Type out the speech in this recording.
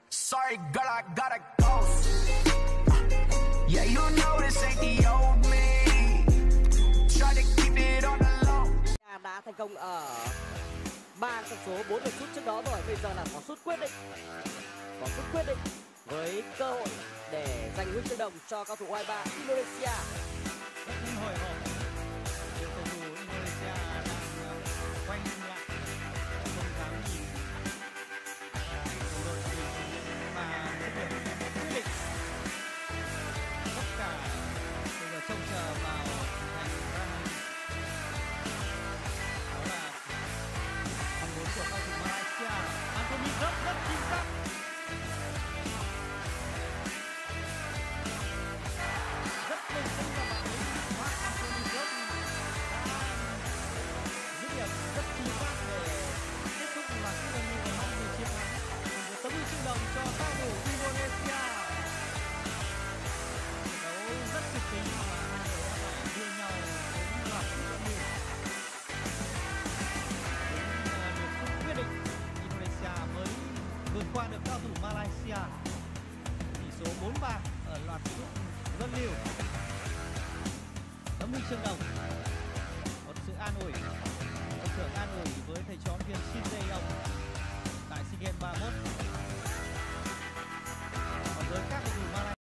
Sorry, girl, I gotta go. Yeah, you know this ain't the old me. Try to keep it on the low. Đã thành công ở 3 trong số 4 lượt sút trước đó rồi. Bây giờ là có sút quyết định. Có sút quyết định với cơ hội để giành huy chương đồng cho cầu thủ U23 Indonesia. Rất hồi hộp. Cầu thủ Indonesia đang quay lại, không dám nhìn đồng đội của mình mà dứt điểm quyết định. Tất cả bây giờ trông chờ vào thành Rahman. Đó là mong muốn của cầu thủ Malaysia. Anthony rất chính xác. Rất bình tĩnh và bạn ấy Mark Anthony Jones đã dứt điểm rất chính xác để kết thúc và cũng gần như là mong về chiến thắng. Một tấm huy chương đồng cho cầu thủ Indonesia. Trận đấu rất kịch tính và hai đội đã phải đua nhau đến loạt sút rất nhiều. Đến lượt sút quyết định, Indonesia mới vượt qua được cầu thủ Malaysia. Tỷ số 4-3 ở loạt sút rất nhiều. Tấm huy chương đồng, một sự an ủi, một thưởng an ủi với thầy trò huấn luyện viên Shin Tae-yong tại SEA Games 31. Còn với các cầu thủ Malaysia